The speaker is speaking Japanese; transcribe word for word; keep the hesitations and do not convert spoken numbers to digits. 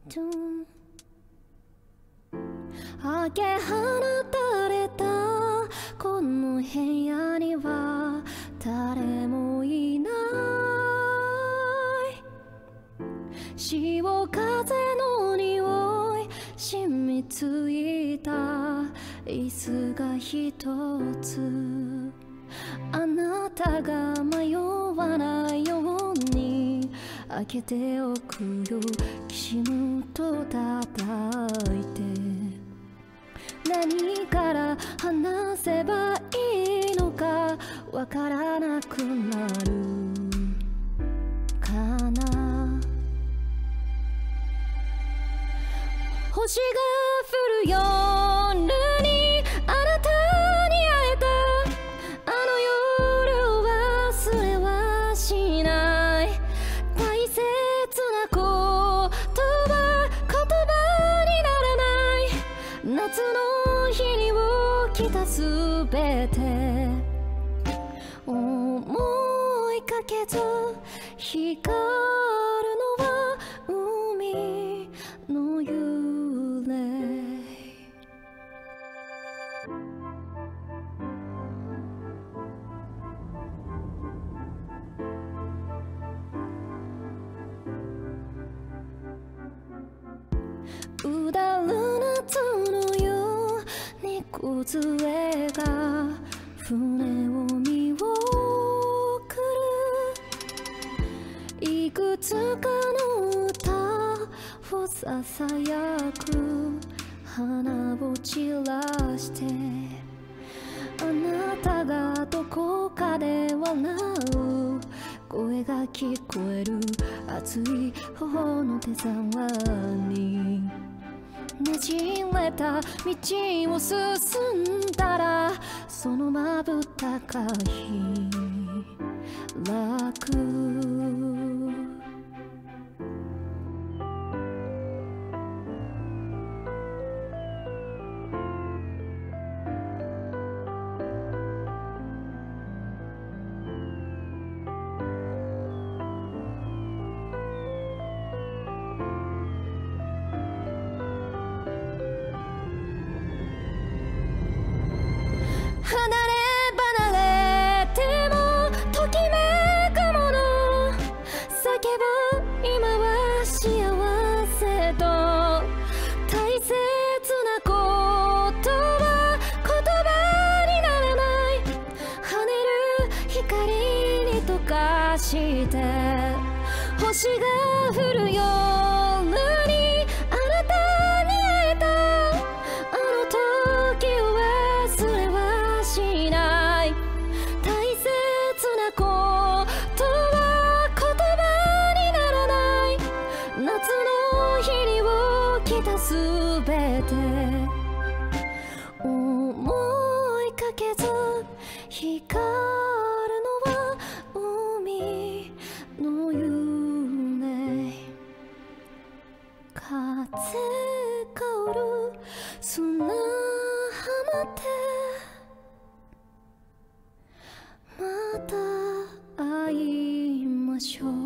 開け放たれたこの部屋には誰もいない。潮風の匂い染みついた椅子が一つ、あなたが迷わないように開けておくよ。きしむと叩いて何から話せばいいのかわからなくなるかな。星が降る夜にあなたに会えた、あの夜を忘れはしない。大切な言葉、言葉にならない夏の日に起きたすべて思いかけず光るのは海の幽霊。うだる夏の夜に梢が船を見送る。いくつかの歌をささやく花を散らして、あなたがどこかで笑う声が聞こえる。熱い頬の手触りねじれた道を進んだら、そのまぶたが開く。離れ離れてもときめくもの、叫ぶ今は幸せと。大切なことは言葉にならない。跳ねる光に溶かして星が降る夜にあなたに会えた、あの時を忘れはしない。大切なことは言葉にならない。夏の日に起きたすべて思いかけず光るのは海の幽霊。風香る砂浜でまた会いましょう。